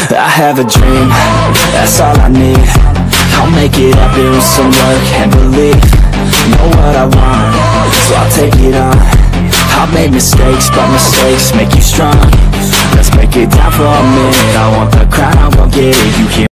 I have a dream, that's all I need. I'll make it happen with some work and belief. Know what I want, so I'll take it on. I've made mistakes, but mistakes make you strong. Let's break it down for a minute. I want the crown, I won't get it. You hear